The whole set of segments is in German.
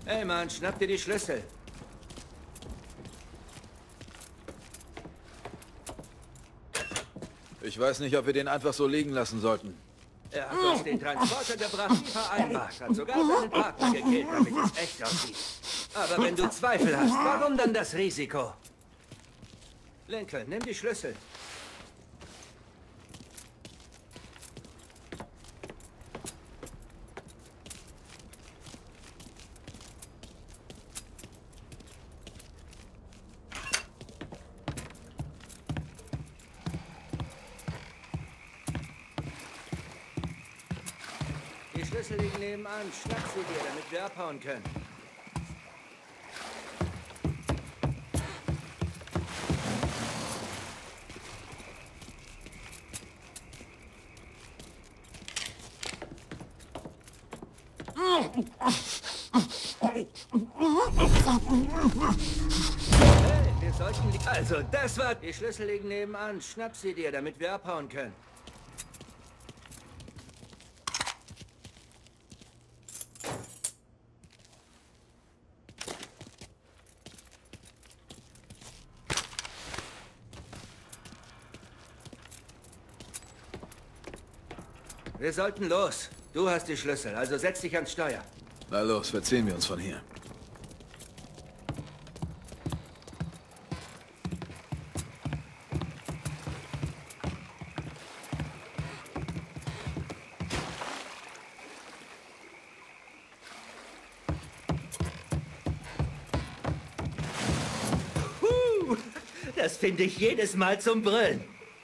Ey Mann, schnapp dir die Schlüssel. Ich weiß nicht, ob wir den einfach so liegen lassen sollten. Er hat uns den Transporter gebracht, wie vereinbart. Hat sogar seinen Partner gekillt, damit es echt aussieht. Aber wenn du Zweifel hast, warum dann das Risiko? Lincoln, nimm die Schlüssel. Die Schlüssel liegen nebenan. Schnapp sie dir, damit wir abhauen können. Hey, wir sollten die... Also, das war... Die Schlüssel liegen nebenan. Schnapp sie dir, damit wir abhauen können. Wir sollten los. Du hast die Schlüssel, also setz dich ans Steuer. Na los, verziehen wir uns von hier. Das finde ich jedes Mal zum Brüllen.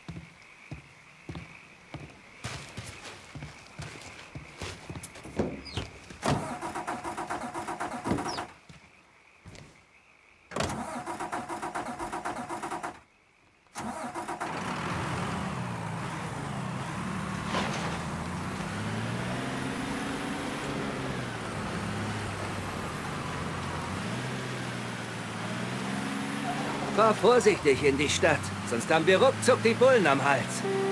Fahr vorsichtig in die Stadt, sonst haben wir ruckzuck die Bullen am Hals.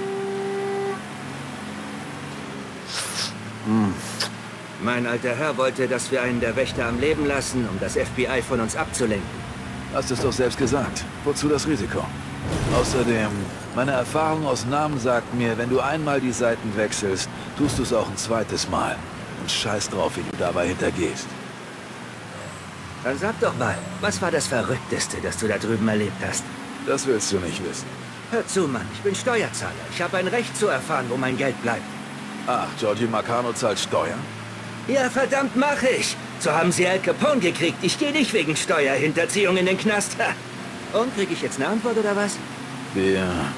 Mein alter Herr wollte, dass wir einen der Wächter am Leben lassen, um das FBI von uns abzulenken. Hast es doch selbst gesagt. Wozu das Risiko? Außerdem, meine Erfahrung aus Namen sagt mir, wenn du einmal die Seiten wechselst, tust du es auch ein zweites Mal. Und scheiß drauf, wie du dabei hintergehst. Dann sag doch mal, was war das Verrückteste, das du da drüben erlebt hast? Das willst du nicht wissen. Hör zu, Mann, ich bin Steuerzahler. Ich habe ein Recht zu erfahren, wo mein Geld bleibt. Ach, Giorgio Marcano zahlt Steuern? Ja, verdammt, mach ich. So haben sie Al Capone gekriegt. Ich gehe nicht wegen Steuerhinterziehung in den Knast. Und, krieg ich jetzt eine Antwort, oder was? Wir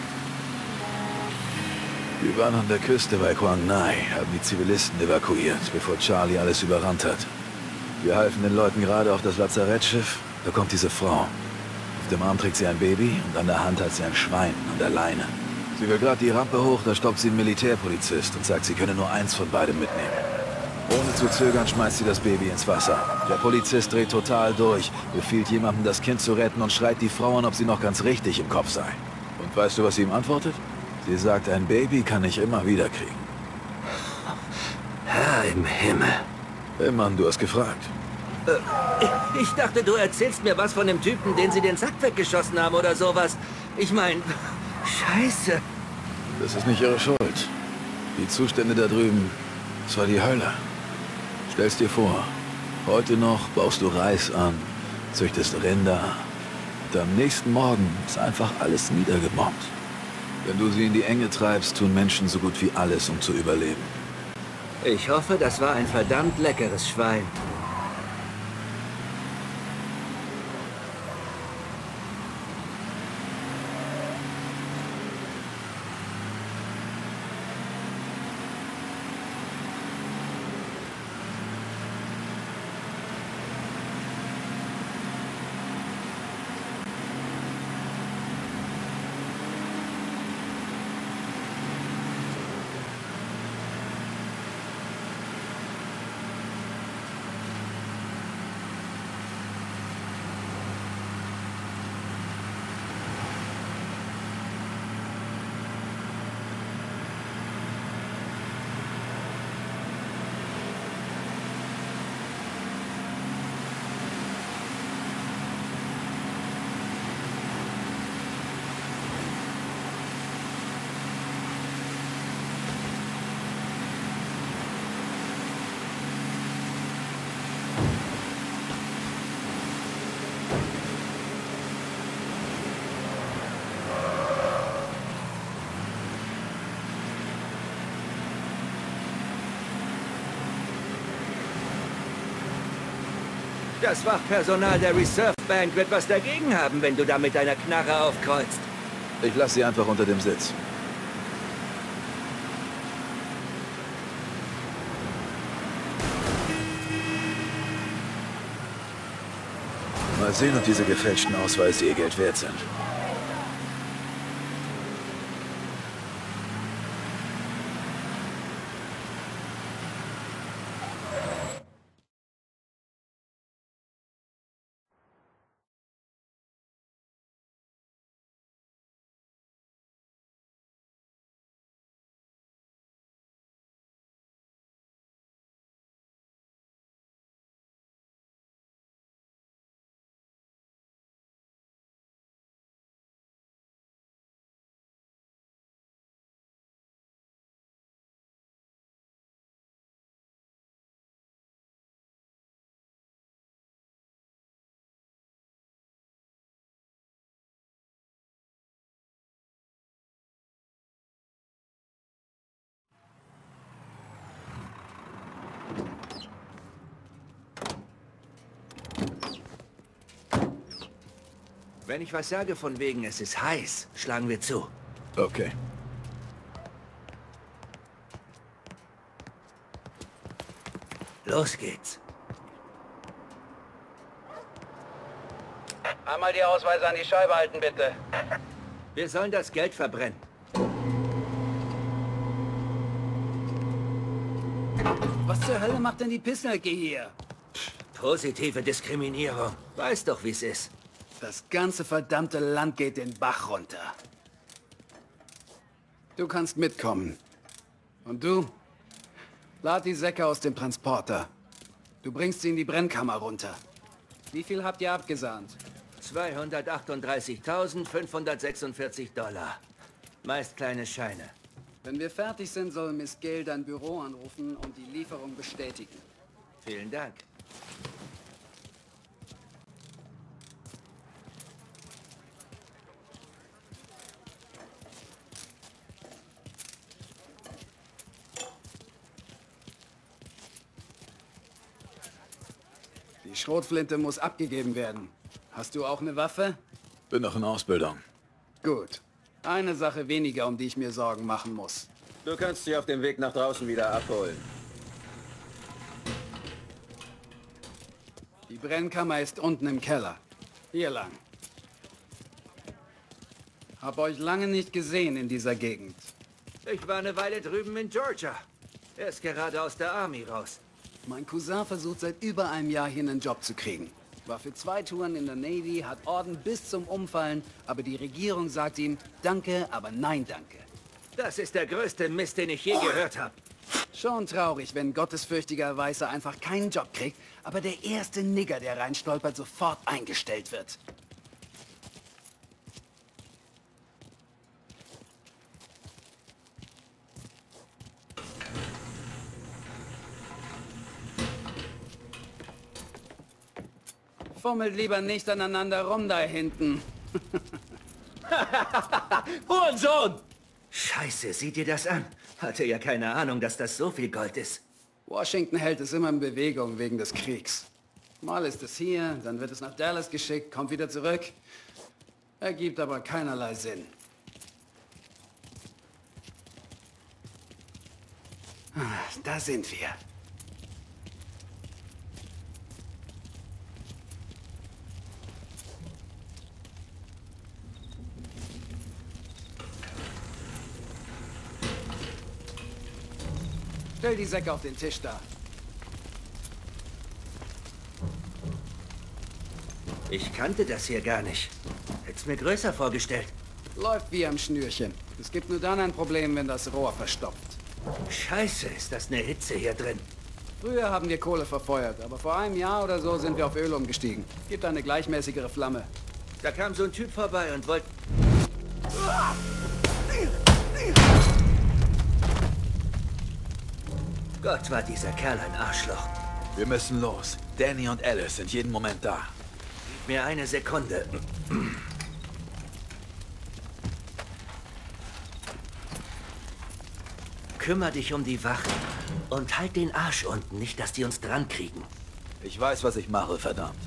waren an der Küste bei Quang Ngai, haben die Zivilisten evakuiert, bevor Charlie alles überrannt hat. Wir halfen den Leuten gerade auf das Lazarettschiff. Da kommt diese Frau. Auf dem Arm trägt sie ein Baby und an der Hand hat sie ein Schwein an der Leine. Sie will gerade die Rampe hoch, da stoppt sie einen Militärpolizist und sagt, sie könne nur eins von beidem mitnehmen. Ohne zu zögern schmeißt sie das Baby ins Wasser. Der Polizist dreht total durch, befiehlt jemandem, das Kind zu retten und schreit die Frau an, ob sie noch ganz richtig im Kopf sei. Und weißt du, was sie ihm antwortet? Sie sagt, ein Baby kann ich immer wieder kriegen. Herr im Himmel. Hey Mann, du hast gefragt. Ich dachte, du erzählst mir was von dem Typen, den sie den Sack weggeschossen haben oder sowas. Ich meine, Scheiße. Das ist nicht ihre Schuld. Die Zustände da drüben, das war die Hölle. Stell's dir vor, heute noch baust du Reis an, züchtest Rinder und am nächsten Morgen ist einfach alles niedergebombt. Wenn du sie in die Enge treibst, tun Menschen so gut wie alles, um zu überleben. Ich hoffe, das war ein verdammt leckeres Schwein. Das Wachpersonal der Reserve Bank wird was dagegen haben, wenn du da mit deiner Knarre aufkreuzt. Ich lasse sie einfach unter dem Sitz. Mal sehen, ob diese gefälschten Ausweise ihr Geld wert sind. Wenn ich was sage von wegen, es ist heiß, schlagen wir zu. Okay. Los geht's. Einmal die Ausweise an die Scheibe halten, bitte. Wir sollen das Geld verbrennen. Was zur Hölle macht denn die Pissnelke hier? Positive Diskriminierung. Weiß doch, wie's ist. Das ganze verdammte Land geht den Bach runter. Du kannst mitkommen. Und du? Lad die Säcke aus dem Transporter. Du bringst sie in die Brennkammer runter. Wie viel habt ihr abgesahnt? 238.546 $. Meist kleine Scheine. Wenn wir fertig sind, soll Miss Gale dein Büro anrufen und die Lieferung bestätigen. Vielen Dank. Die Schrotflinte muss abgegeben werden. Hast du auch eine Waffe? Bin noch in Ausbildung. Gut. Eine Sache weniger, um die ich mir Sorgen machen muss. Du kannst sie auf dem Weg nach draußen wieder abholen. Die Brennkammer ist unten im Keller. Hier lang. Hab euch lange nicht gesehen in dieser Gegend. Ich war eine Weile drüben in Georgia. Er ist gerade aus der Army raus. Mein Cousin versucht seit über einem Jahr hier einen Job zu kriegen. War für 2 Touren in der Navy, hat Orden bis zum Umfallen, aber die Regierung sagt ihm, danke, aber nein danke. Das ist der größte Mist, den ich je gehört habe. Schon traurig, wenn gottesfürchtiger Weißer einfach keinen Job kriegt, aber der erste Nigger, der reinstolpert, sofort eingestellt wird. Fummelt lieber nicht aneinander rum da hinten. Hurensohn! Scheiße, sieh dir das an. Hatte ja keine Ahnung, dass das so viel Gold ist. Washington hält es immer in Bewegung wegen des Kriegs. Mal ist es hier, dann wird es nach Dallas geschickt, kommt wieder zurück. Ergibt aber keinerlei Sinn. Da sind wir. Stell die Säcke auf den Tisch da. Ich kannte das hier gar nicht. Hätt's mir größer vorgestellt. Läuft wie am Schnürchen. Es gibt nur dann ein Problem, wenn das Rohr verstopft. Scheiße, ist das eine Hitze hier drin. Früher haben wir Kohle verfeuert, aber vor einem Jahr oder so sind wir auf Öl umgestiegen. Gibt eine gleichmäßigere Flamme. Da kam so ein Typ vorbei und wollte... Gott, war dieser Kerl ein Arschloch. Wir müssen los. Danny und Alice sind jeden Moment da. Gib mir eine Sekunde. Kümmer dich um die Wachen und halt den Arsch unten, nicht, dass die uns dran kriegen. Ich weiß, was ich mache, verdammt.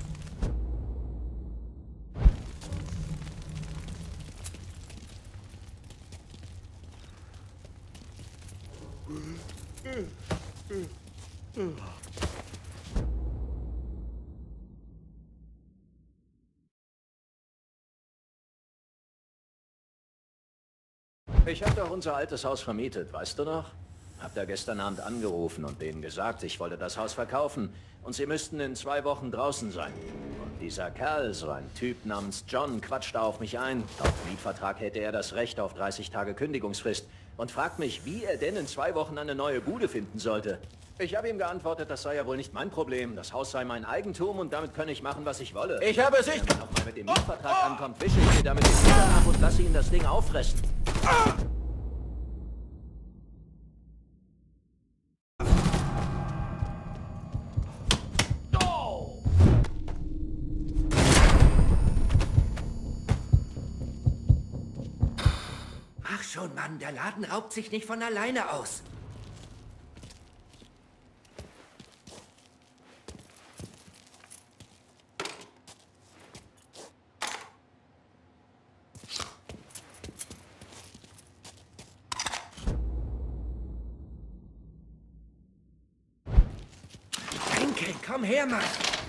Ich habe doch unser altes Haus vermietet, weißt du noch? Hab da gestern Abend angerufen und denen gesagt, ich wollte das Haus verkaufen und sie müssten in 2 Wochen draußen sein. Und dieser Kerl, so ein Typ namens John, quatscht da auf mich ein. Laut Mietvertrag hätte er das Recht auf 30 Tage Kündigungsfrist und fragt mich, wie er denn in 2 Wochen eine neue Bude finden sollte. Ich habe ihm geantwortet, das sei ja wohl nicht mein Problem. Das Haus sei mein Eigentum und damit könne ich machen, was ich wolle. Ich habe es nicht... Wenn man nochmal mit dem Mietvertrag ankommt, wische ich mir damit den Finger ab und lasse ihn das Ding auffressen. Mach schon, Mann. Der Laden raubt sich nicht von alleine aus. Henkel, komm her, Mann.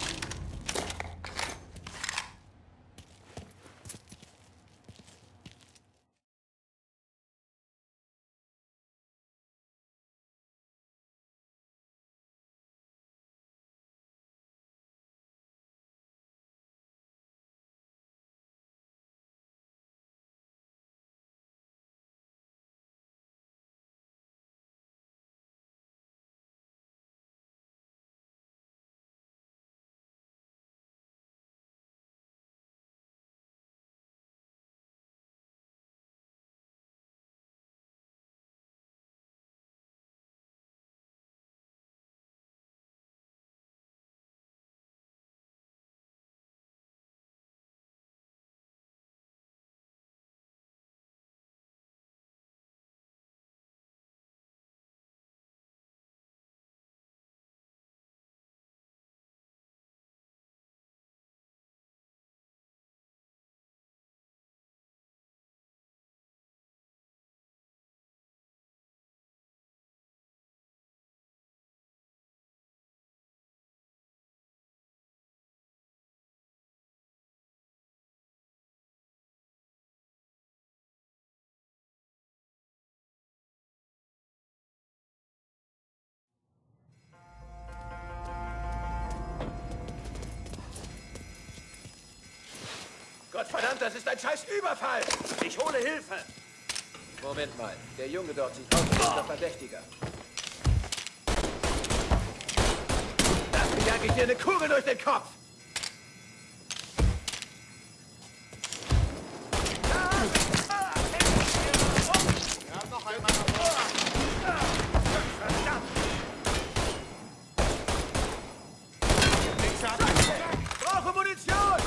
Gottverdammt, das ist ein scheiß Überfall! Ich hole Hilfe. Moment mal, der Junge dort sieht aus wie ein Verdächtiger. Lass jag ich dir eine Kugel durch den Kopf! Brauche Munition!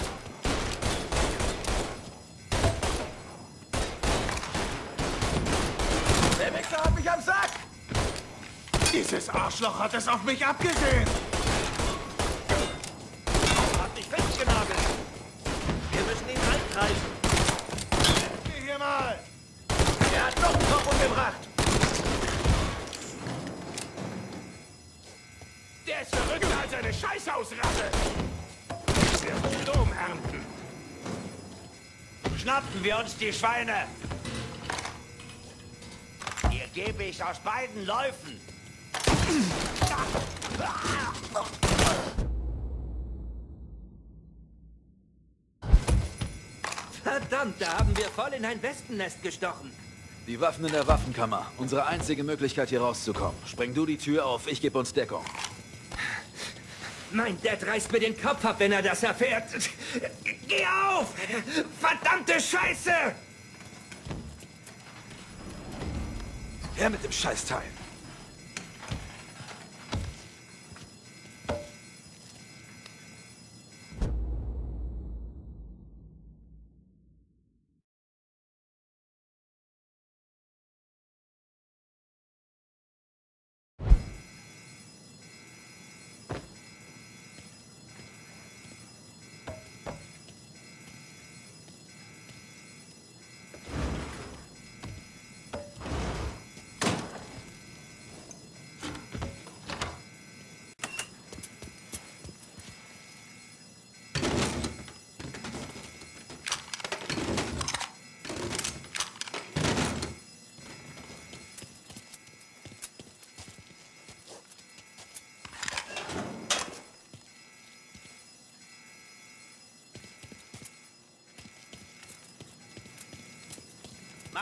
Der Wichser hat mich am Sack! Dieses Arschloch hat es auf mich abgesehen! Hat mich festgenagelt! Wir müssen ihn einkreisen! Geh hier mal! Er hat noch einen Kopf umgebracht! Der ist verrückter als eine Scheißhausratte! Der muss Strom ernten! Schnappen wir uns die Schweine! Hier gebe ich aus beiden Läufen! Verdammt, da haben wir voll in ein Wespennest gestochen. Die Waffen in der Waffenkammer. Unsere einzige Möglichkeit, hier rauszukommen. Spreng du die Tür auf, ich gebe uns Deckung. Mein Dad reißt mir den Kopf ab, wenn er das erfährt. Geh auf! Verdammte Scheiße! Her mit dem Scheißteil.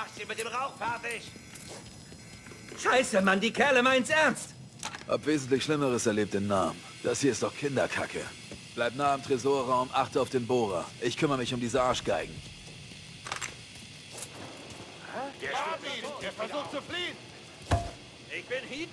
Mach sie mit dem Rauch fertig! Scheiße, Mann, die Kerle meinen's ernst. Hab wesentlich Schlimmeres erlebt in Nam. Das hier ist doch Kinderkacke. Bleib nah am Tresorraum, achte auf den Bohrer. Ich kümmere mich um diese Arschgeigen. Der steht ihn! Er versucht zu fliehen! Ich bin Heat.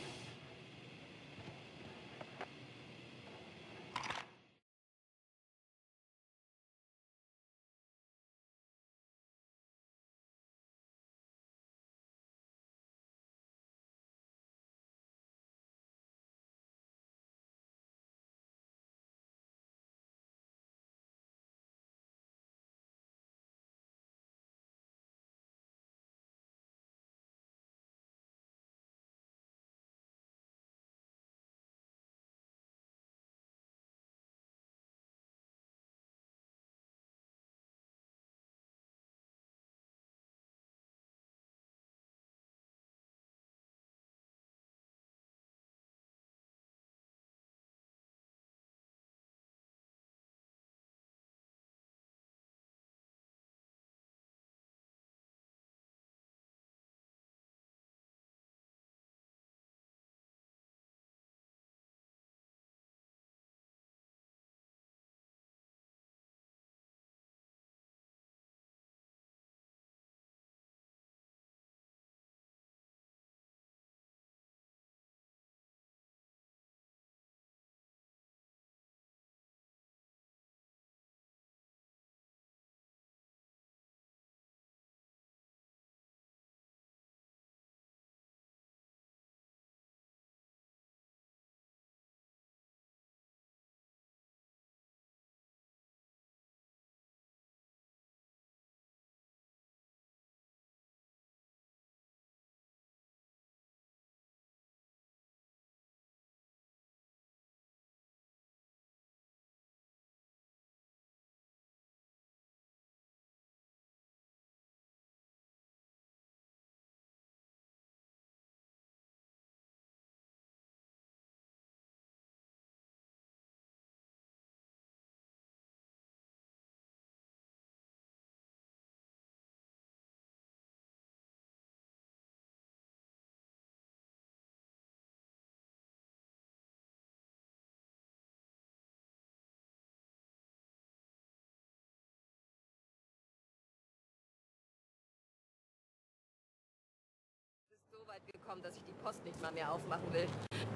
So weit gekommen, dass ich die Post nicht mal mehr aufmachen will.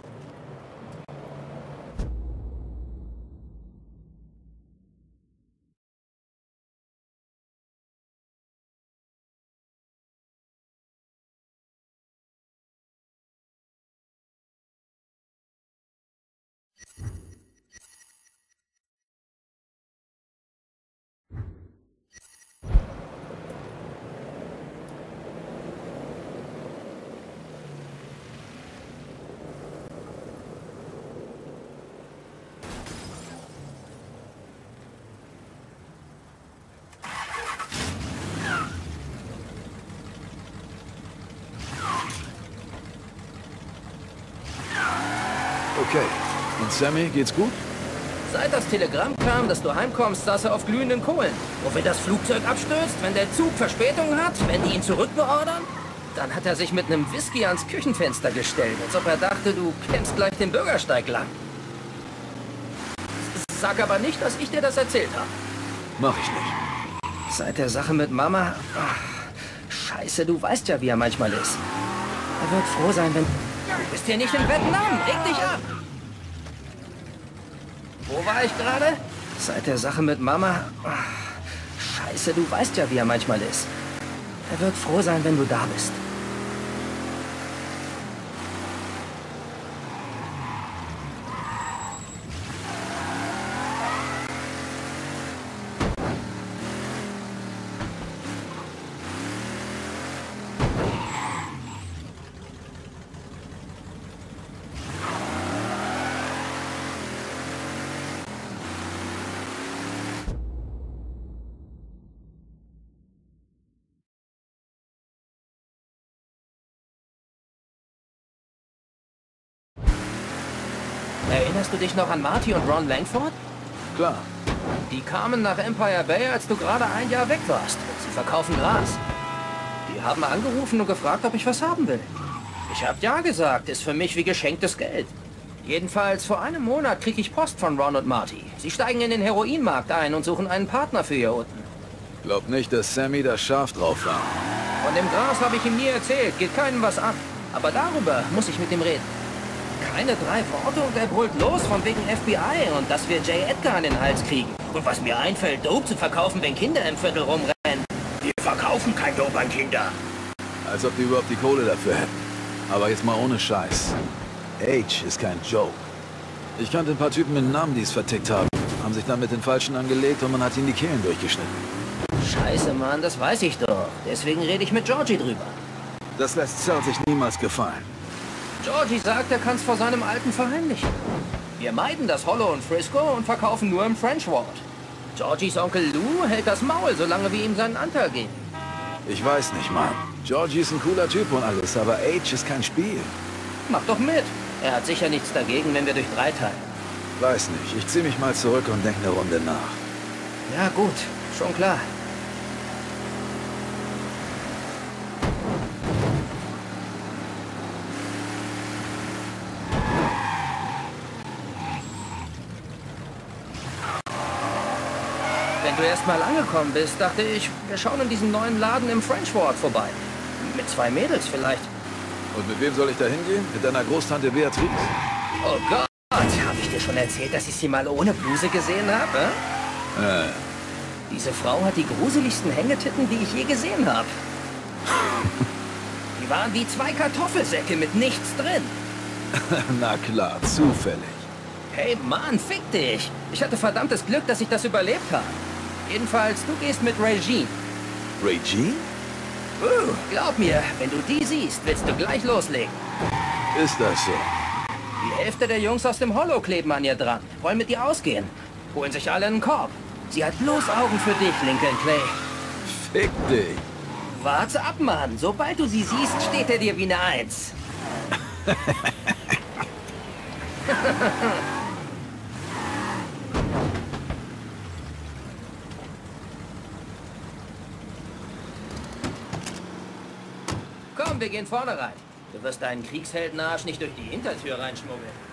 Okay. Und Sammy, geht's gut? Seit das Telegramm kam, dass du heimkommst, saß er auf glühenden Kohlen. Und wenn das Flugzeug abstürzt, wenn der Zug Verspätung hat, wenn die ihn zurückbeordern, dann hat er sich mit einem Whisky ans Küchenfenster gestellt, als ob er dachte, du kämpfst gleich den Bürgersteig lang. Sag aber nicht, dass ich dir das erzählt habe. Mach ich nicht. Seit der Sache mit Mama... Ach, Scheiße, du weißt ja, wie er manchmal ist. Er wird froh sein, wenn... Du bist hier nicht in Vietnam, reg dich ab! Wo war ich gerade? Seit der Sache mit Mama... Ach, Scheiße, du weißt ja, wie er manchmal ist. Er wird froh sein, wenn du da bist. Erinnerst du dich noch an Marty und Ron Langford? Klar. Die kamen nach Empire Bay, als du gerade ein Jahr weg warst. Sie verkaufen Gras. Die Die haben angerufen und gefragt, ob ich was haben will. Ich habe ja gesagt, ist für mich wie geschenktes Geld. Jedenfalls vor einem Monat kriege ich Post von Ron und Marty. Sie steigen in den Heroinmarkt ein und suchen einen Partner für hier unten. Glaub nicht, dass Sammy da scharf drauf war. Von dem Gras habe ich ihm nie erzählt, geht keinem was an. Aber darüber muss ich mit ihm reden. Keine 3 Worte und er brüllt los von wegen FBI und dass wir J. Edgar an den Hals kriegen. Und was mir einfällt, Dope zu verkaufen, wenn Kinder im Viertel rumrennen. Wir verkaufen kein Dope an Kinder. Als ob die überhaupt die Kohle dafür hätten. Aber jetzt mal ohne Scheiß. H ist kein Joke. Ich kannte ein paar Typen mit Namen, die es vertickt haben. Haben sich dann mit den Falschen angelegt und man hat ihnen die Kehlen durchgeschnitten. Scheiße, Mann, das weiß ich doch. Deswegen rede ich mit Georgie drüber. Das lässt Sal sich niemals gefallen. Georgie sagt, er kann es vor seinem Alten verheimlichen. Wir meiden das Hollow und Frisco und verkaufen nur im French Ward. Georgies Onkel Lou hält das Maul, solange wir ihm seinen Anteil geben. Ich weiß nicht, Mann. Georgie ist ein cooler Typ und alles, aber H ist kein Spiel. Mach doch mit. Er hat sicher nichts dagegen, wenn wir durch 3 teilen. Weiß nicht. Ich zieh mich mal zurück und denke eine Runde nach. Ja gut, schon klar. Wenn du erst mal angekommen bist, dachte ich, wir schauen in diesem neuen Laden im French Ward vorbei. Mit 2 Mädels vielleicht. Und mit wem soll ich da hingehen? Mit deiner Großtante Beatrice? Oh Gott, habe ich dir schon erzählt, dass ich sie mal ohne Bluse gesehen habe? Diese Frau hat die gruseligsten Hängetitten, die ich je gesehen habe. Die waren wie 2 Kartoffelsäcke mit nichts drin. Na klar, zufällig. Hey Mann, fick dich. Ich hatte verdammtes Glück, dass ich das überlebt habe. Jedenfalls, du gehst mit Regine. Regine? Glaub mir, wenn du die siehst, willst du gleich loslegen. Ist das so? Die Hälfte der Jungs aus dem Hollow kleben an ihr dran. Wollen mit ihr ausgehen. Holen sich alle einen Korb. Sie hat bloß Augen für dich, Lincoln Clay. Fick dich. Warte ab, Mann. Sobald du sie siehst, steht er dir wie eine 1. Komm, wir gehen vorne rein. Du wirst deinen Kriegsheldenarsch nicht durch die Hintertür reinschmuggeln.